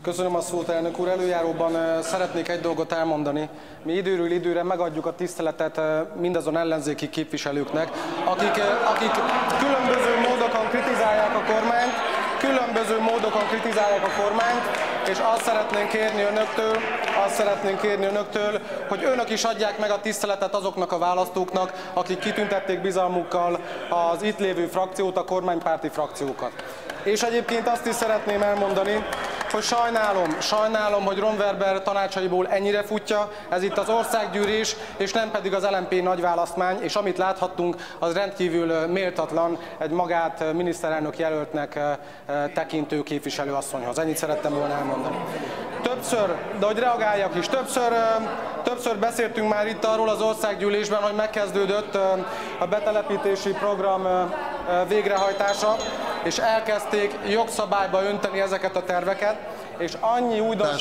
Köszönöm a szót, elnök úr. Előjáróban szeretnék egy dolgot elmondani. Mi időről időre megadjuk a tiszteletet mindazon ellenzéki képviselőknek, akik különböző módokon kritizálják a kormányt, és azt szeretnénk kérni önöktől, hogy önök is adják meg a tiszteletet azoknak a választóknak, akik kitüntették bizalmukkal az itt lévő frakciót, a kormánypárti frakciókat. És egyébként azt is szeretném elmondani, hogy sajnálom, hogy Ron Werber tanácsaiból ennyire futja, ez itt az országgyűlés, és nem pedig az LMP nagyválasztmány, és amit láthattunk, az rendkívül méltatlan egy magát miniszterelnök jelöltnek tekintő képviselőasszonyhoz. Ennyit szerettem volna elmondani. De hogy reagáljak is, többször beszéltünk már itt arról az országgyűlésben, hogy megkezdődött a betelepítési program végrehajtása, és elkezdték jogszabályba önteni ezeket a terveket, és annyi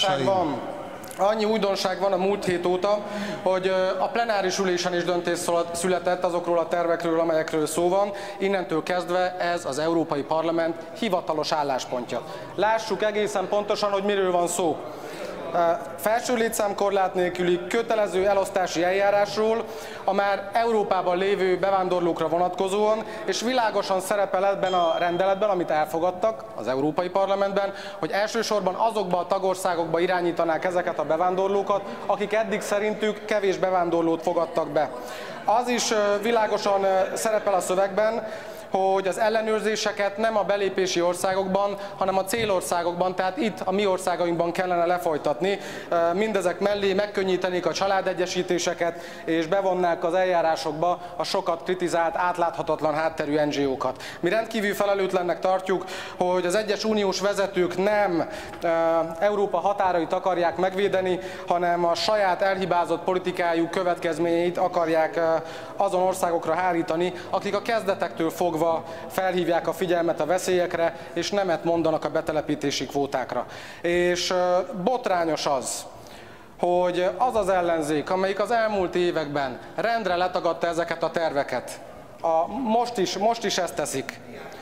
újdonság van a múlt hét óta, hogy a plenáris ülésen is döntés született azokról a tervekről, amelyekről szó van. Innentől kezdve ez az Európai Parlament hivatalos álláspontja. Lássuk egészen pontosan, hogy miről van szó. Felső létszámkorlát nélküli kötelező elosztási eljárásról a már Európában lévő bevándorlókra vonatkozóan, és világosan szerepel ebben a rendeletben, amit elfogadtak az Európai Parlamentben, hogy elsősorban azokba a tagországokba irányítanák ezeket a bevándorlókat, akik eddig szerintük kevés bevándorlót fogadtak be. Az is világosan szerepel a szövegben, hogy az ellenőrzéseket nem a belépési országokban, hanem a célországokban, tehát itt a mi országainkban kellene lefolytatni. Mindezek mellé megkönnyítenék a családegyesítéseket, és bevonnák az eljárásokba a sokat kritizált, átláthatatlan hátterű NGO-kat. Mi rendkívül felelőtlennek tartjuk, hogy az egyes uniós vezetők nem Európa határait akarják megvédeni, hanem a saját elhibázott politikájuk következményeit akarják azon országokra hárítani, akik a kezdetektől fogva felhívják a figyelmet a veszélyekre, és nemet mondanak a betelepítési kvótákra. És botrányos az, hogy az az ellenzék, amelyik az elmúlt években rendre letagadta ezeket a terveket, most is ezt teszik.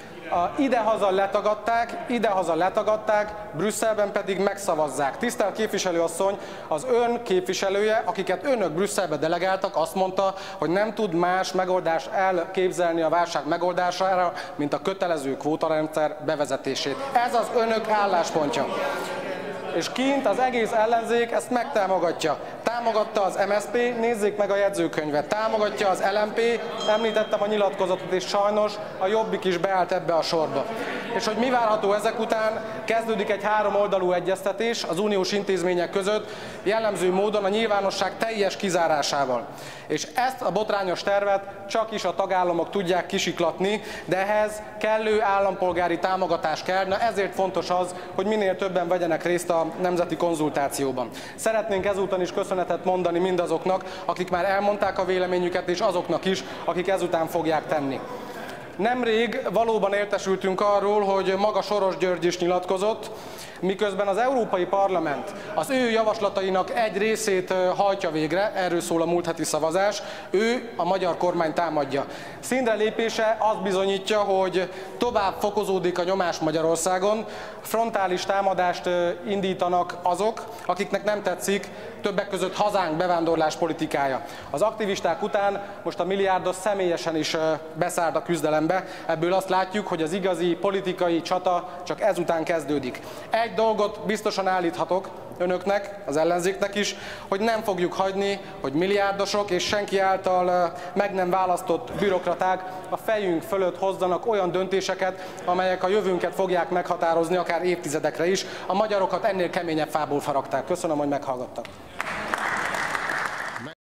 Idehaza letagadták, Brüsszelben pedig megszavazzák. Tisztelt képviselőasszony, az ön képviselője, akiket önök Brüsszelbe delegáltak, azt mondta, hogy nem tud más megoldást elképzelni a válság megoldására, mint a kötelező kvótarendszer bevezetését. Ez az önök álláspontja. És kint az egész ellenzék ezt megtámogatja. Támogatta az MSZP, nézzék meg a jegyzőkönyvet, támogatja az LMP, említettem a nyilatkozatot, és sajnos a Jobbik is beállt ebbe a sorba. És hogy mi várható ezek után, kezdődik egy 3 oldalú egyeztetés az uniós intézmények között, jellemző módon a nyilvánosság teljes kizárásával. És ezt a botrányos tervet csak is a tagállamok tudják kisiklatni, de ehhez kellő állampolgári támogatás kell, na ezért fontos az, hogy minél többen vegyenek részt a nemzeti konzultációban. Szeretnénk ezúton is köszönetet mondani mindazoknak, akik már elmondták a véleményüket, és azoknak is, akik ezután fogják tenni. Nemrég valóban értesültünk arról, hogy maga Soros György is nyilatkozott, miközben az Európai Parlament az ő javaslatainak egy részét hajtja végre, erről szól a múlt heti szavazás, ő a magyar kormány támadja. Színre lépése azt bizonyítja, hogy tovább fokozódik a nyomás Magyarországon, frontális támadást indítanak azok, akiknek nem tetszik többek között hazánk bevándorlás politikája. Az aktivisták után most a milliárdos személyesen is beszállt a küzdelembe, ebből azt látjuk, hogy az igazi politikai csata csak ezután kezdődik. Egy dolgot biztosan állíthatok önöknek, az ellenzéknek is, hogy nem fogjuk hagyni, hogy milliárdosok és senki által meg nem választott bürokraták a fejünk fölött hozzanak olyan döntéseket, amelyek a jövőnket fogják meghatározni, akár évtizedekre is. A magyarokat ennél keményebb fából faragták. Köszönöm, hogy meghallgattak.